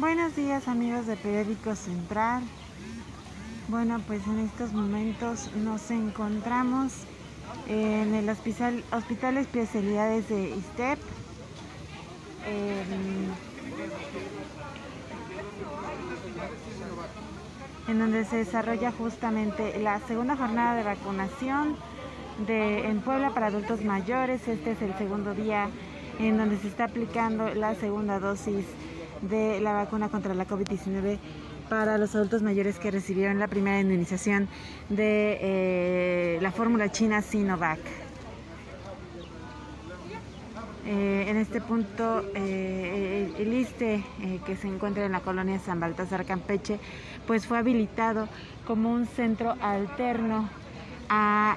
Buenos días, amigos de Periódico Central. Bueno, pues en estos momentos nos encontramos en el Hospital de Especialidades de ISSSTE, en donde se desarrolla justamente la segunda jornada de vacunación en Puebla para adultos mayores. Este es el segundo día en donde se está aplicando la segunda dosis de la vacuna contra la COVID-19 para los adultos mayores que recibieron la primera inmunización de la fórmula china Sinovac. En este punto, el ISSSTE, que se encuentra en la colonia San Baltasar, Campeche, pues fue habilitado como un centro alterno a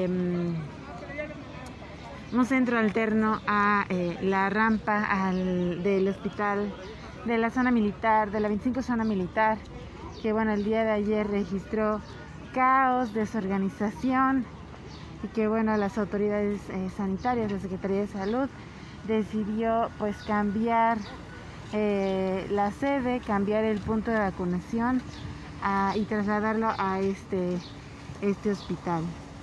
la rampa del hospital de la zona militar, de la 25 zona militar, que bueno, el día de ayer registró caos, desorganización, y que bueno, las autoridades sanitarias, la Secretaría de Salud, decidió pues cambiar la sede, cambiar el punto de vacunación y trasladarlo a este hospital.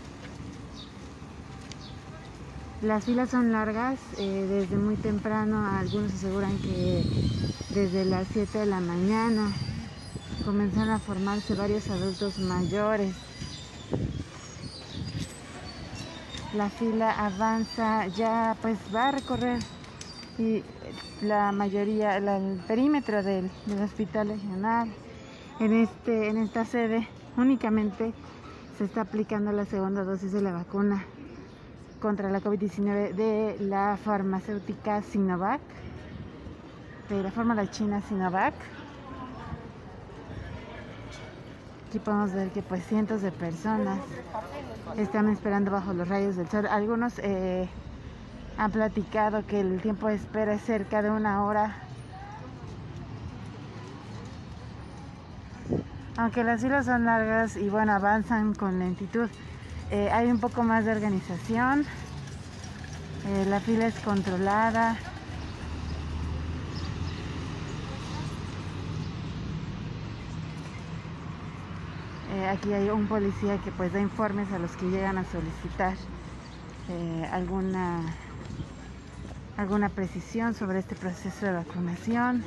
Las filas son largas, desde muy temprano. Algunos aseguran que desde las 7 de la mañana comenzaron a formarse varios adultos mayores. La fila avanza, ya pues va a recorrer y la mayoría, el perímetro del hospital regional. En esta sede únicamente se está aplicando la segunda dosis de la vacuna contra la COVID-19 de la farmacéutica Sinovac, de la fórmula china Sinovac. Aquí podemos ver que pues cientos de personas están esperando bajo los rayos del sol. Algunos han platicado que el tiempo de espera es cerca de 1 hora. Aunque las filas son largas y bueno, avanzan con lentitud, hay un poco más de organización. La fila es controlada. Aquí hay un policía que pues da informes a los que llegan a solicitar alguna precisión sobre este proceso de vacunación.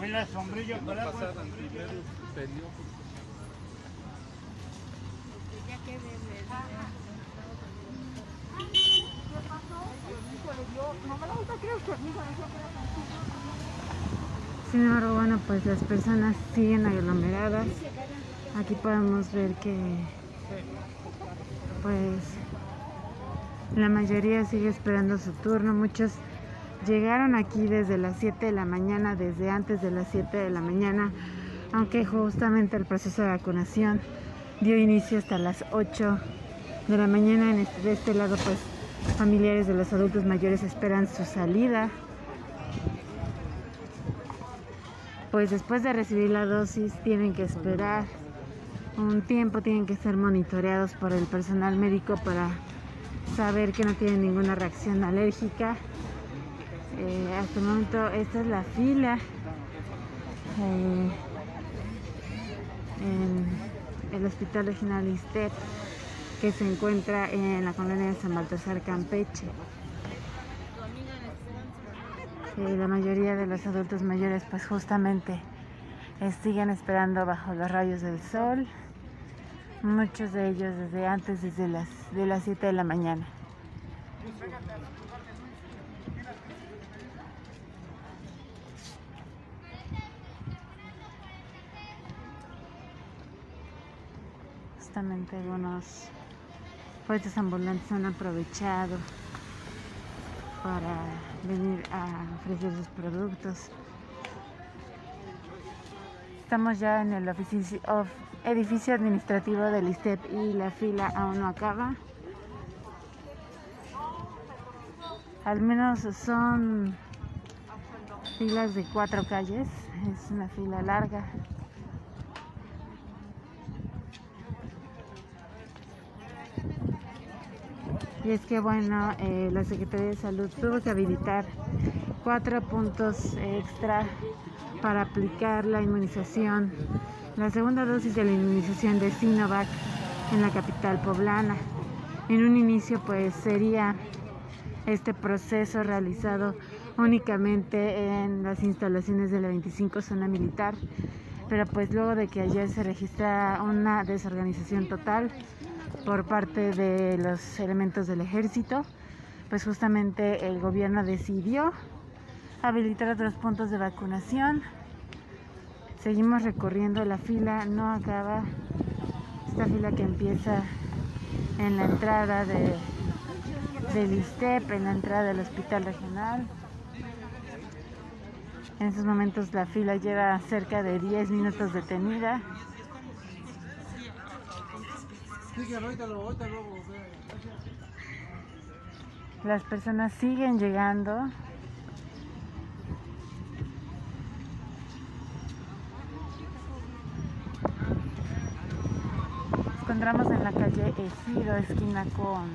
Sin embargo, bueno, pues las personas siguen aglomeradas. Aquí podemos ver que pues la mayoría sigue esperando su turno. Muchos llegaron aquí desde las 7 de la mañana, desde antes de las 7 de la mañana, aunque justamente el proceso de vacunación dio inicio hasta las 8 de la mañana. De este lado, pues familiares de los adultos mayores esperan su salida. Pues después de recibir la dosis tienen que esperar un tiempo, tienen que ser monitoreados por el personal médico para saber que no tienen ninguna reacción alérgica. Hasta el momento esta es la fila en el Hospital Regional ISSSTE, que se encuentra en la colonia de San Baltasar, Campeche. La mayoría de los adultos mayores pues justamente siguen esperando bajo los rayos del sol. Muchos de ellos desde antes, desde las 7 de la mañana. Justamente algunos puestos ambulantes han aprovechado para venir a ofrecer sus productos. Estamos ya en el edificio administrativo del ISSSTE y la fila aún no acaba. Al menos son filas de 4 calles, es una fila larga. Y es que bueno, la Secretaría de Salud tuvo que habilitar 4 puntos extra para aplicar la inmunización, la segunda dosis de la inmunización de Sinovac en la capital poblana. En un inicio pues sería este proceso realizado únicamente en las instalaciones de la 25 zona militar, pero pues luego de que ayer se registra una desorganización total por parte de los elementos del ejército, pues justamente el gobierno decidió habilitar otros puntos de vacunación. Seguimos recorriendo, la fila no acaba, esta fila que empieza en la entrada del ISSSTEP, en la entrada del hospital regional. En estos momentos la fila lleva cerca de 10 minutos detenida. Las personas siguen llegando. Nos encontramos en la calle Ejido, esquina con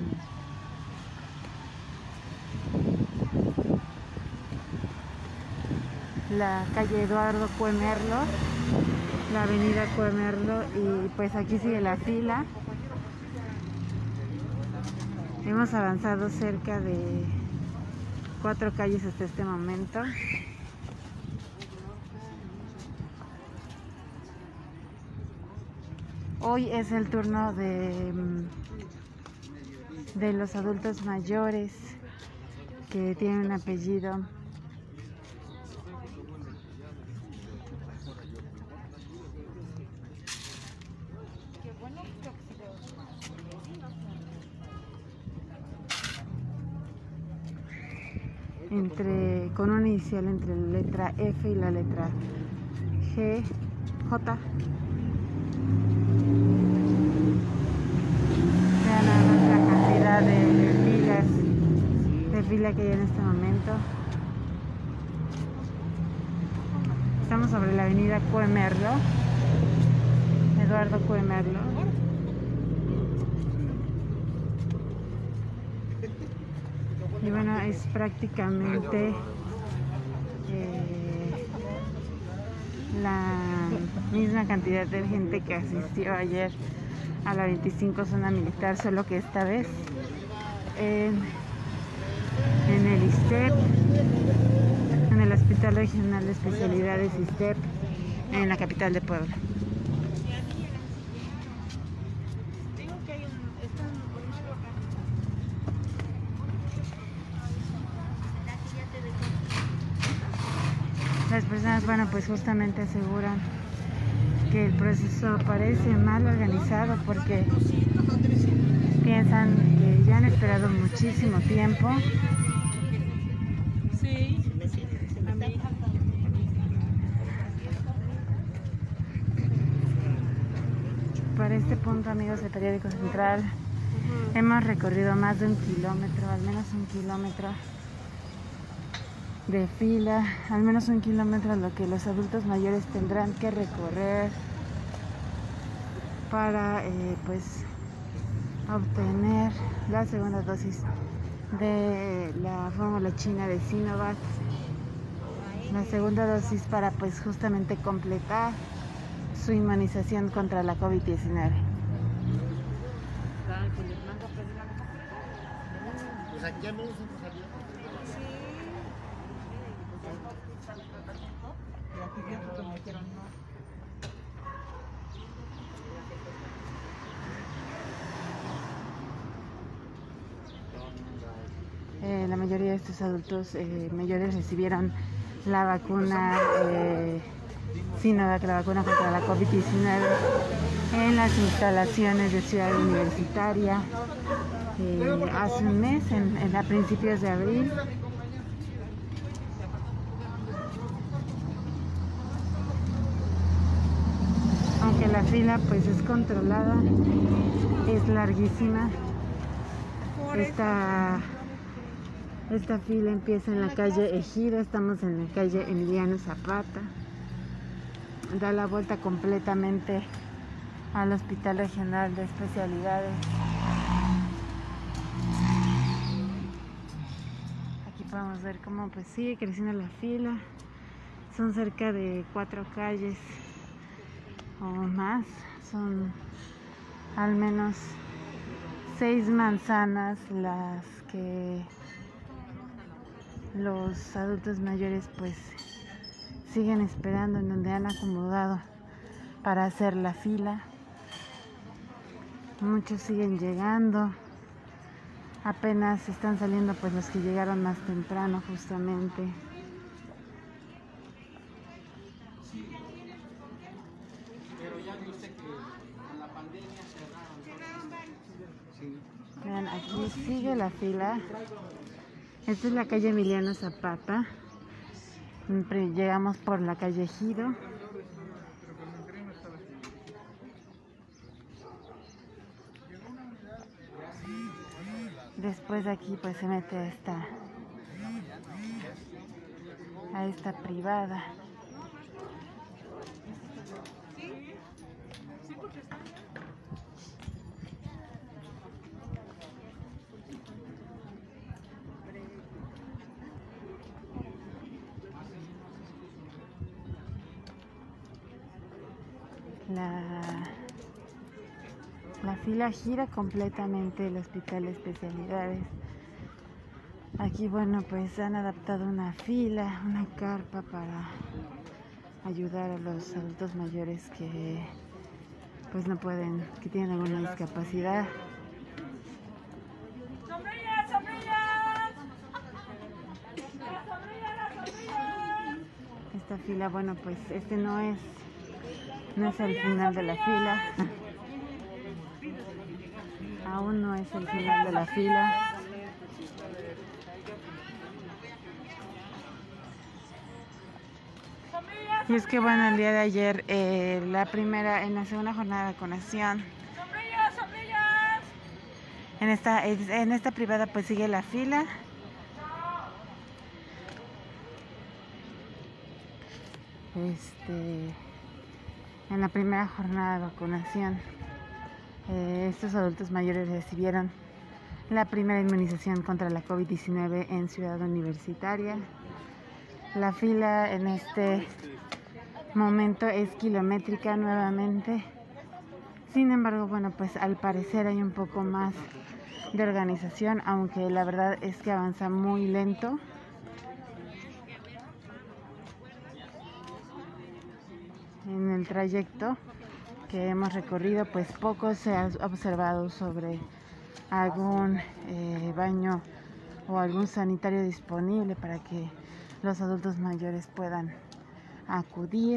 la calle Eduardo Cuemerlo, la avenida Cuemerlo, y pues aquí sigue la fila. Hemos avanzado cerca de 4 calles hasta este momento. Hoy es el turno de los adultos mayores que tienen un apellido. Con una inicial entre la letra F y la letra G, J. Vean nada más la cantidad de fila que hay en este momento. Estamos sobre la avenida Cuemerlo, Eduardo Cuemerlo. Y bueno, es prácticamente la misma cantidad de gente que asistió ayer a la 25 zona militar, solo que esta vez en el ISSSTEP, en el Hospital Regional de Especialidades ISSSTEP, en la capital de Puebla. Las personas, bueno, pues justamente aseguran que el proceso parece mal organizado porque piensan que ya han esperado muchísimo tiempo. Para este punto, amigos de Periódico Central, hemos recorrido más de 1 kilómetro, al menos 1 kilómetro de fila, al menos 1 kilómetro lo que los adultos mayores tendrán que recorrer para pues obtener la segunda dosis de la fórmula china de Sinovac, la segunda dosis para pues justamente completar su inmunización contra la COVID-19. La mayoría de estos adultos mayores recibieron la vacuna Sinovac, la vacuna contra la COVID-19, en las instalaciones de Ciudad Universitaria hace un mes, a principios de abril. Aunque la fila pues es controlada, es larguísima. Esta fila empieza en la calle Ejido, estamos en la calle Emiliano Zapata, da la vuelta completamente al Hospital Regional de Especialidades. Aquí podemos ver cómo pues sigue creciendo la fila, Son cerca de 4 calles o más, son al menos 6 manzanas las que los adultos mayores pues siguen esperando, en donde han acomodado para hacer la fila. Muchos siguen llegando, apenas están saliendo pues los que llegaron más temprano justamente. Pero ya vio usted que con la pandemia cerraron. Sí. Vean, aquí sigue la fila. Esta es la calle Emiliano Zapata. Llegamos por la calle Ejido. Después de aquí pues se mete a esta privada. La fila gira completamente el Hospital de Especialidades. Aquí, bueno, pues han adaptado una fila, una carpa para ayudar a los adultos mayores que pues no pueden, que tienen alguna discapacidad. ¡Sombrillas, sombrillas! ¡Las sombrillas, las sombrillas! Esta fila, bueno, pues este no es el final de la fila. Aún no es el final de la fila. Y es que bueno, el día de ayer, en la segunda jornada de vacunación, ¡Sombrillas, sombrillas! en esta privada pues sigue la fila. En la primera jornada de vacunación, estos adultos mayores recibieron la primera inmunización contra la COVID-19 en Ciudad Universitaria. La fila en este momento es kilométrica nuevamente. Sin embargo, bueno, pues al parecer hay un poco más de organización, aunque la verdad es que avanza muy lento. En el trayecto que hemos recorrido, pues poco se ha observado sobre algún baño o algún sanitario disponible para que los adultos mayores puedan acudir.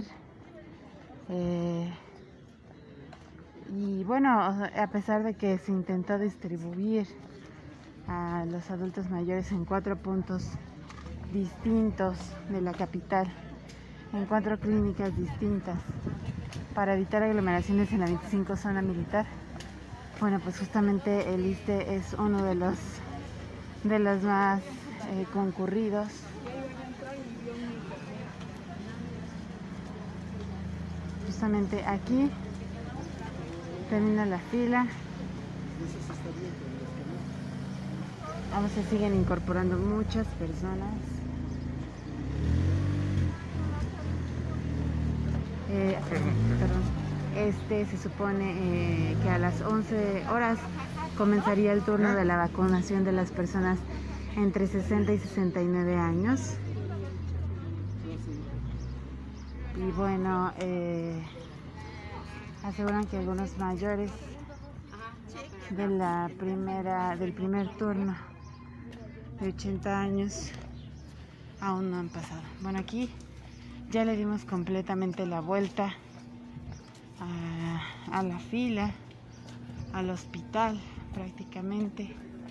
Y bueno, a pesar de que se intentó distribuir a los adultos mayores en 4 puntos distintos de la capital, en 4 clínicas distintas, para evitar aglomeraciones en la 25 zona militar. Bueno, pues justamente el ISSSTE es uno de los más concurridos. Justamente aquí termina la fila. Aún se siguen incorporando muchas personas. Se supone que a las 11 horas comenzaría el turno de la vacunación de las personas entre 60 y 69 años. Y bueno, aseguran que algunos mayores del primer turno de 80 años aún no han pasado. Bueno, aquí ya le dimos completamente la vuelta a la fila, al hospital prácticamente.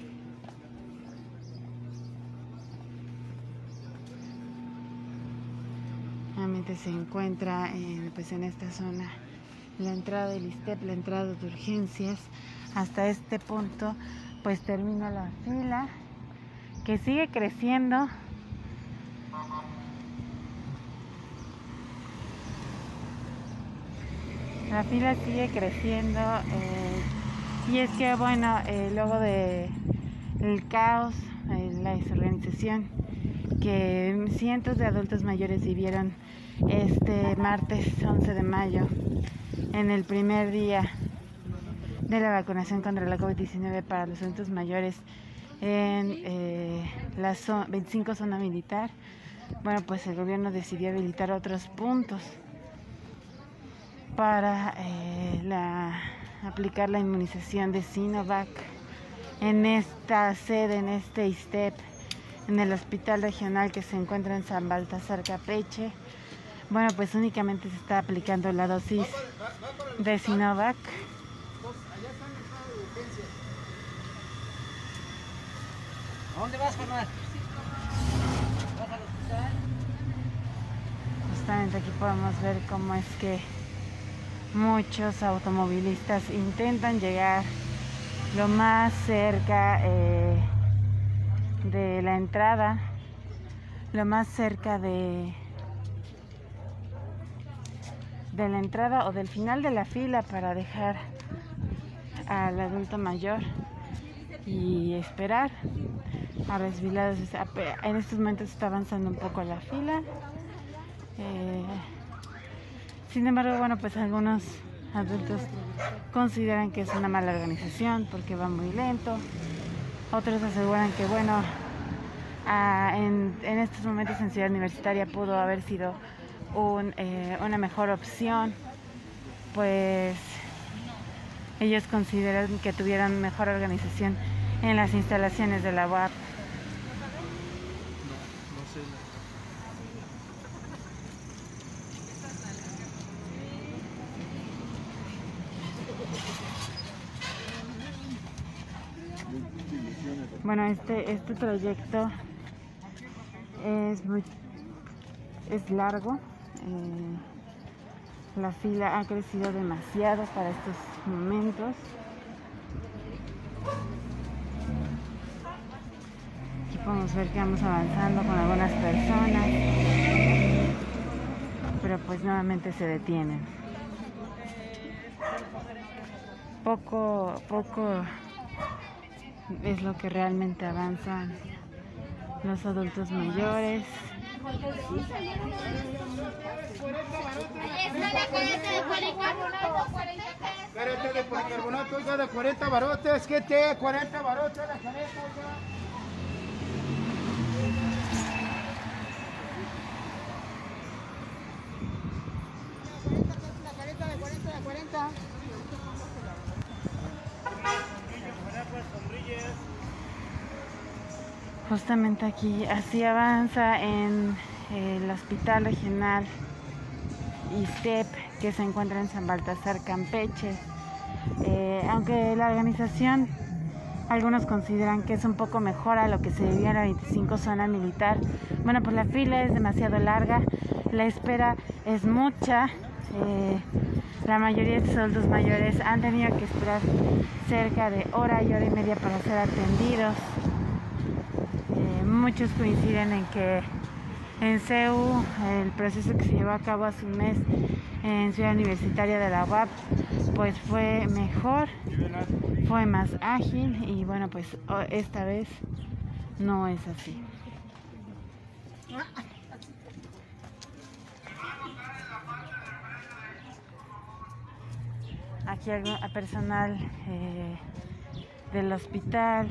Nuevamente se encuentra pues en esta zona la entrada del ISSSTE, la entrada de urgencias. Hasta este punto pues termina la fila, que sigue creciendo. La fila sigue creciendo, y es que bueno, luego de el caos, la desorganización que cientos de adultos mayores vivieron este martes 11 de mayo, en el primer día de la vacunación contra la COVID-19 para los adultos mayores en la 25 zona militar. Bueno, pues el gobierno decidió habilitar otros puntos para aplicar la inmunización de Sinovac en esta sede, en este ISSSTEP, en el hospital regional que se encuentra en San Baltasar, Campeche. Bueno, pues únicamente se está aplicando la dosis de Sinovac. ¿A dónde vas, carnal? ¿Vas al hospital? Justamente aquí podemos ver cómo es que muchos automovilistas intentan llegar lo más cerca de la entrada, lo más cerca de la entrada o del final de la fila para dejar al adulto mayor y esperar a recibir la dosis. En estos momentos está avanzando un poco la fila. Sin embargo, bueno, pues algunos adultos consideran que es una mala organización porque va muy lento. Otros aseguran que, bueno, en estos momentos en Ciudad Universitaria pudo haber sido una mejor opción, pues ellos consideran que tuvieron mejor organización en las instalaciones de la UAP. No sé. Bueno, este trayecto es largo. La fila ha crecido demasiado para estos momentos. Aquí podemos ver que vamos avanzando con algunas personas, pero pues nuevamente se detienen. Poco es lo que realmente avanzan los adultos mayores. Careta de policarbonato, oiga, de 40 barotes, ¿qué te? 40 barotes la careta, oiga. La careta de 40, de 40. Justamente aquí, así avanza en el Hospital Regional ISSSTEP, que se encuentra en San Baltasar, Campeche. Aunque la organización, algunos consideran que es un poco mejor a lo que se vivía en la 25 zona militar. Bueno, pues la fila es demasiado larga, la espera es mucha. La mayoría de los adultos mayores han tenido que esperar cerca de hora y media para ser atendidos. Muchos coinciden en que en CEU el proceso que se llevó a cabo hace un mes en Ciudad Universitaria de la UAP pues fue mejor, fue más ágil y bueno, pues esta vez no es así. Aquí hay personal del hospital,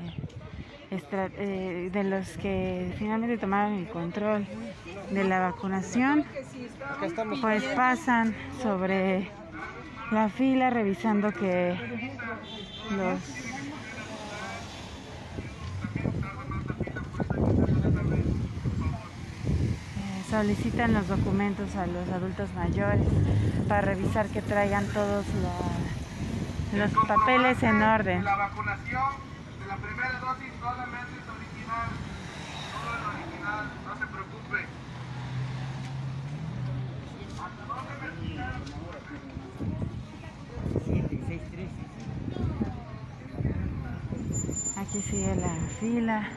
de los que finalmente tomaron el control de la vacunación, pues pasan sobre la fila revisando que solicitan los documentos a los adultos mayores para revisar que traigan todos los papeles en orden. La vacunación de la primera dosis solamente es original, todo es original, no se preocupe. Aquí sigue la fila,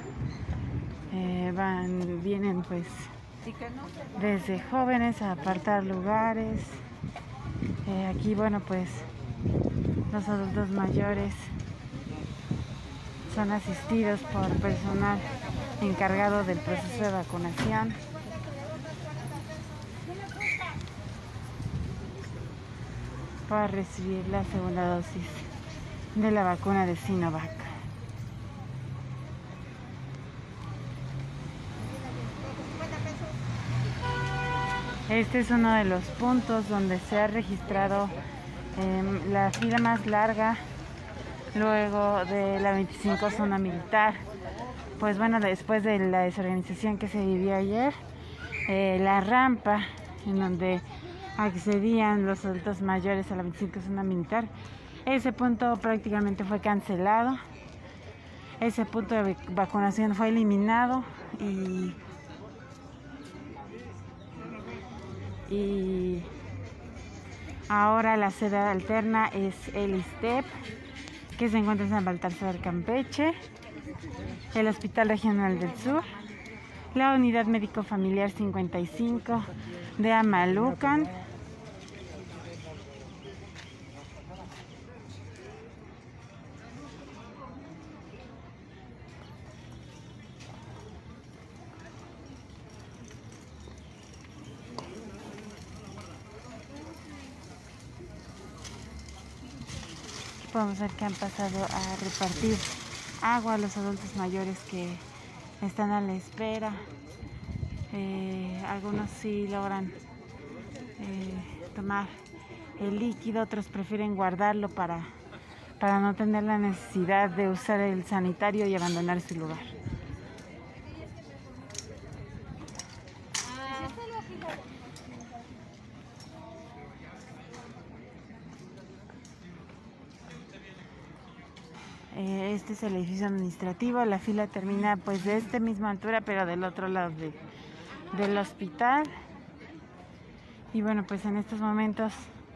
vienen pues desde jóvenes a apartar lugares. Aquí bueno, pues los adultos mayores son asistidos por personal encargado del proceso de vacunación. Para recibir la segunda dosis de la vacuna de Sinovac. Este es uno de los puntos donde se ha registrado la fila más larga luego de la 25 zona militar. Pues bueno, después de la desorganización que se vivió ayer, la rampa en donde accedían los adultos mayores a la 25 zona militar, ese punto prácticamente fue cancelado. Ese punto de vacunación fue eliminado y ahora la sede alterna es el ISSSTEP, que se encuentra en San Baltasar, Campeche, el Hospital Regional del Sur, la Unidad Médico Familiar 55 de Amalucan, podemos ver que han pasado a repartir agua a los adultos mayores que están a la espera. Algunos sí logran tomar el líquido, otros prefieren guardarlo para no tener la necesidad de usar el sanitario y abandonar su lugar. Este es el edificio administrativo. La fila termina pues de esta misma altura, pero del otro lado del hospital. Y bueno, pues en estos momentos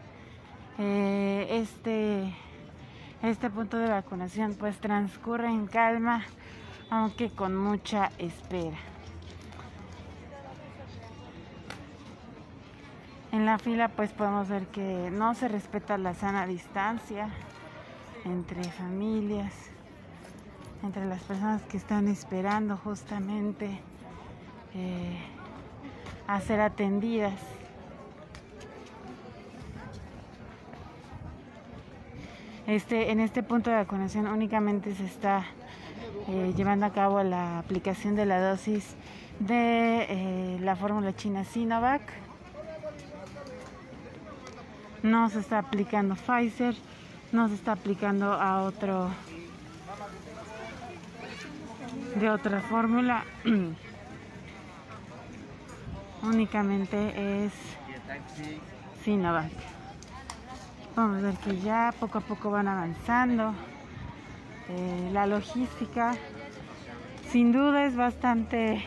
este punto de vacunación pues transcurre en calma, aunque con mucha espera. En la fila pues podemos ver que no se respeta la sana distancia entre familias, entre las personas que están esperando justamente a ser atendidas. En este punto de vacunación únicamente se está llevando a cabo la aplicación de la dosis de la fórmula china Sinovac. No se está aplicando Pfizer, no se está aplicando a otro de otra fórmula. Únicamente es Sinovac. Vamos a ver que ya poco a poco van avanzando. La logística sin duda es bastante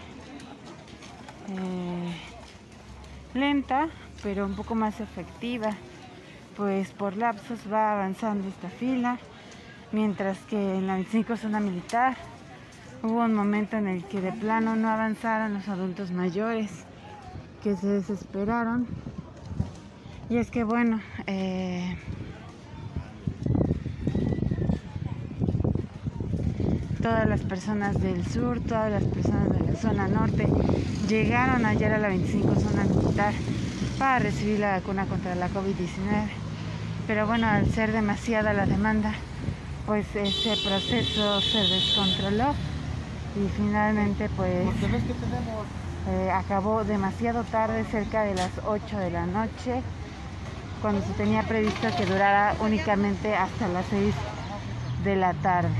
lenta, pero un poco más efectiva, pues por lapsos va avanzando esta fila, mientras que en la 25 zona militar hubo un momento en el que de plano no avanzaron los adultos mayores, que se desesperaron. Y es que bueno, todas las personas del sur, todas las personas de la zona norte llegaron ayer a la 25 zona militar para recibir la vacuna contra la COVID-19. Pero bueno, al ser demasiada la demanda, pues ese proceso se descontroló y finalmente pues acabó demasiado tarde, cerca de las 8 de la noche, cuando se tenía previsto que durara únicamente hasta las 6 de la tarde.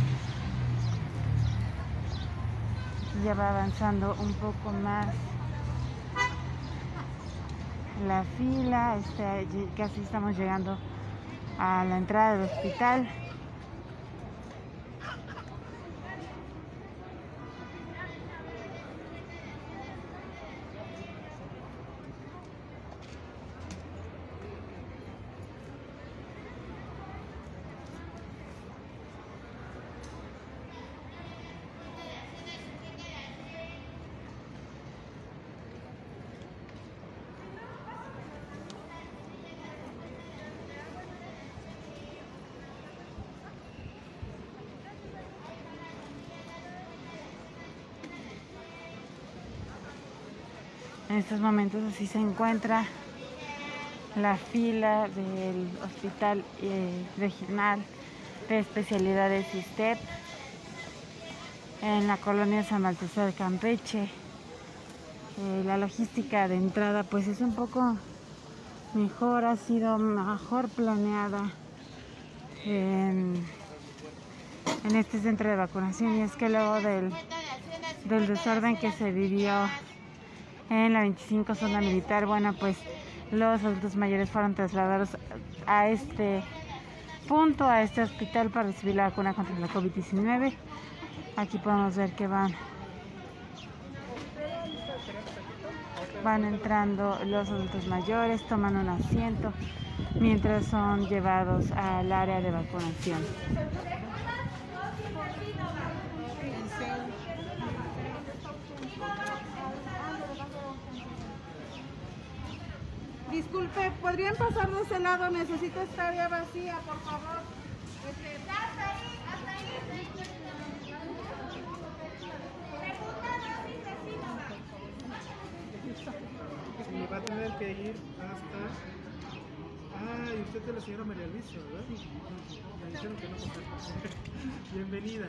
Ya va avanzando un poco más la fila, casi estamos llegando a la entrada del hospital. En estos momentos así se encuentra la fila del Hospital Regional de Especialidades ISSSTE en la colonia San Baltasar Campeche. La logística de entrada pues es un poco mejor, ha sido mejor planeada en este centro de vacunación, y es que luego del desorden que se vivió en la 25 zona militar, bueno, pues los adultos mayores fueron trasladados a este punto, a este hospital, para recibir la vacuna contra la COVID-19. Aquí podemos ver que van entrando los adultos mayores, toman un asiento mientras son llevados al área de vacunación. Disculpe, ¿podrían pasar de ese lado? Necesito esta área vacía, por favor. Y va a tener que ir hasta... Ah, y usted es la señora María Luisa, ¿verdad? Me dijeron que no. Bienvenida.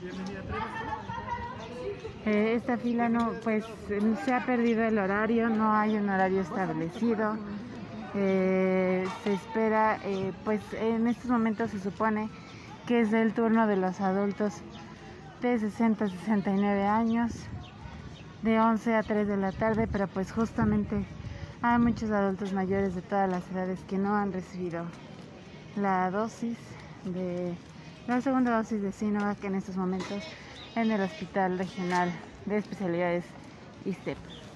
Esta fila no, pues se ha perdido el horario, no hay un horario establecido. Se espera, pues en estos momentos se supone que es el turno de los adultos de 60 a 69 años, de 11 a 3 de la tarde, pero pues justamente hay muchos adultos mayores de todas las edades que no han recibido la segunda dosis de Sinovac en estos momentos en el Hospital Regional de Especialidades ISSSTE.